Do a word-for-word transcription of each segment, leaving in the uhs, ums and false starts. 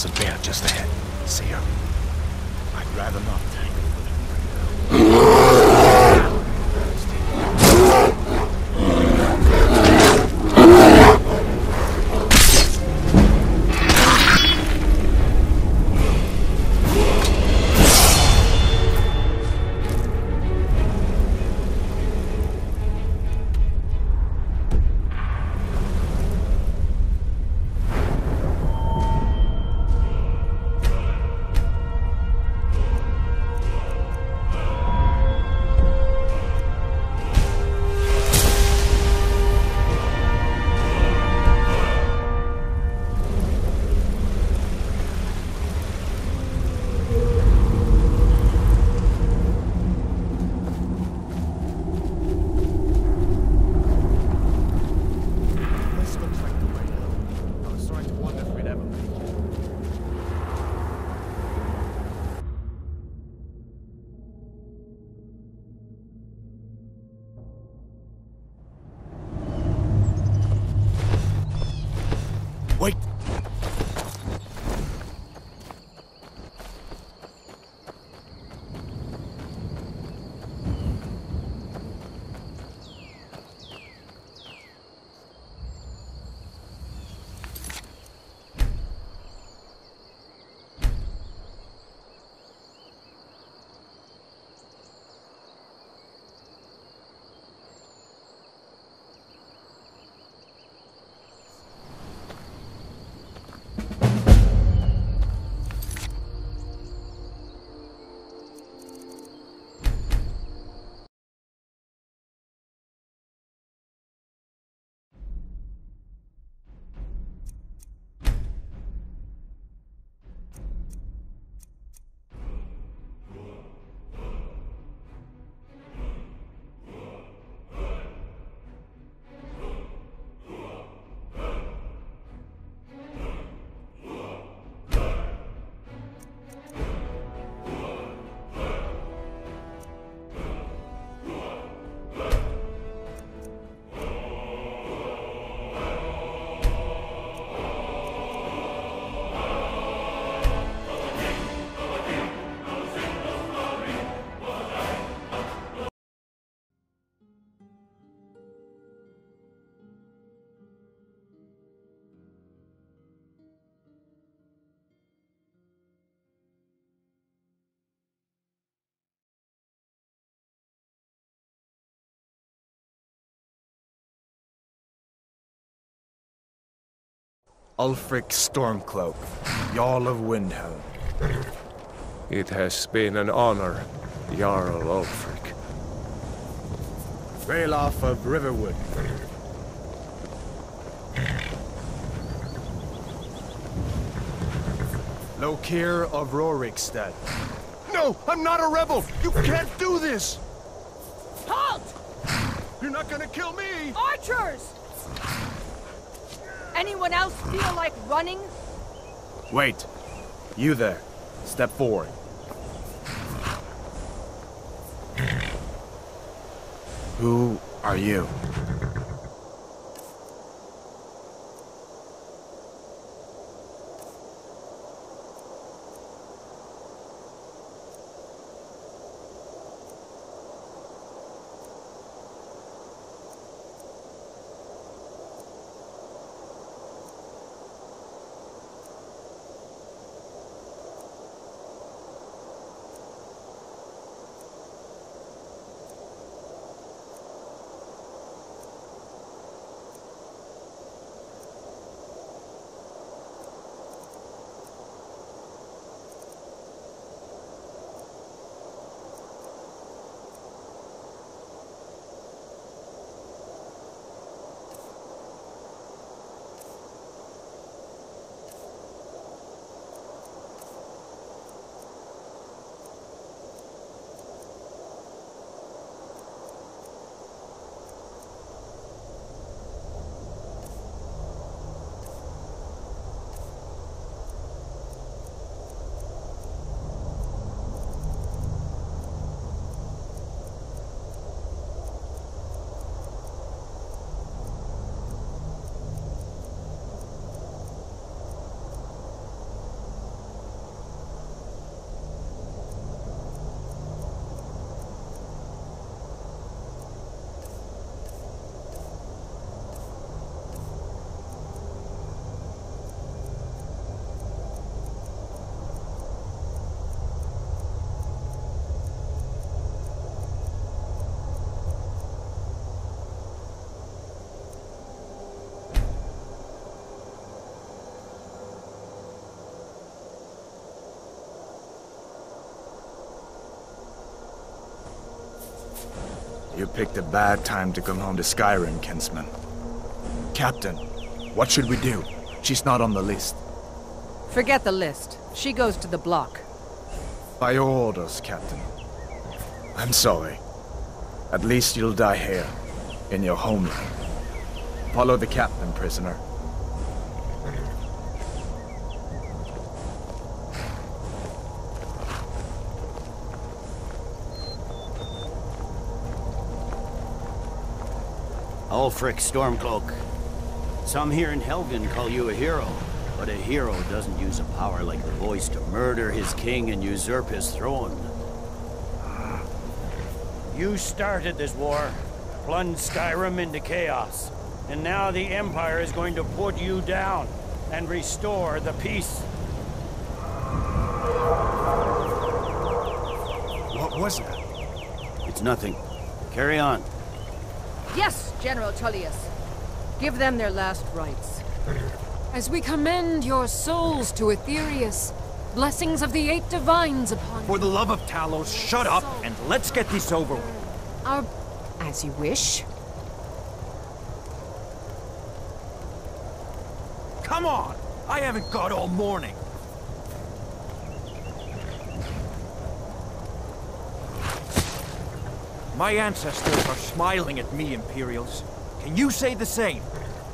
There's a bear just ahead. See her? I'd rather not, Tank. Wait! Ulfric Stormcloak, Jarl of Windhelm. It has been an honor, Jarl Ulfric. Ralof of Riverwood. Lokir of Rorikstead. No, I'm not a rebel! You can't do this! Halt! You're not gonna kill me! Archers! Anyone else feel like running? Wait. You there. Step forward. Who are you? You picked a bad time to come home to Skyrim, kinsman. Captain, what should we do? She's not on the list. Forget the list. She goes to the block. By your orders, Captain. I'm sorry. At least you'll die here, in your homeland. Follow the captain, prisoner. Ulfric Stormcloak. Some here in Helgen call you a hero, but a hero doesn't use a power like the voice to murder his king and usurp his throne. You started this war, plunged Skyrim into chaos, and now the Empire is going to put you down and restore the peace. What was that? It's nothing. Carry on. Yes, General Tullius. Give them their last rites. As we commend your souls to Aetherius, blessings of the Eight Divines upon For the love of Talos, shut up and let's get this over with. our... as you wish. Come on! I haven't got all morning. My ancestors are smiling at me, Imperials. Can you say the same?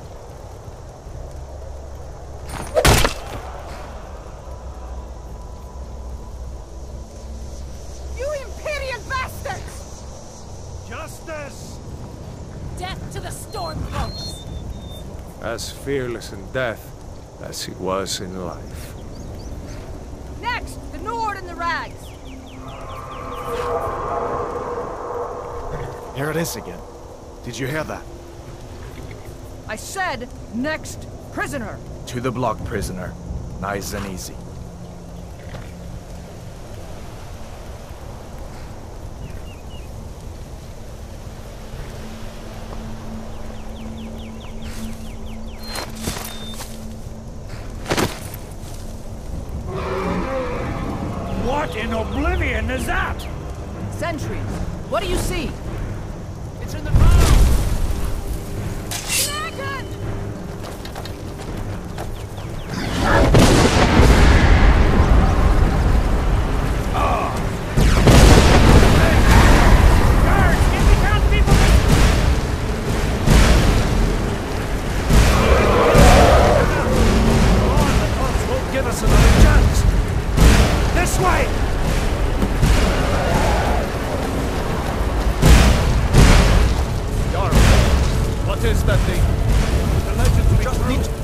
You Imperial bastards! Justice! Death to the Stormcloaks! As fearless in death as he was in life. Next, the Nord and the Rags. Here it is again. Did you hear that? I said, next prisoner. To the block, prisoner. Nice and easy. What in oblivion is that? Sentries, what do you see? It's in the bow! Give us another chance! This way! Jarl, what is that thing? The legends we just need